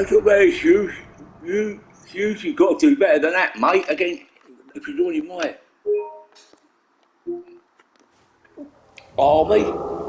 That's not bad, Hughes. Hughes, you've got to do better than that, mate. Again, because you're on your mic. Oh, me?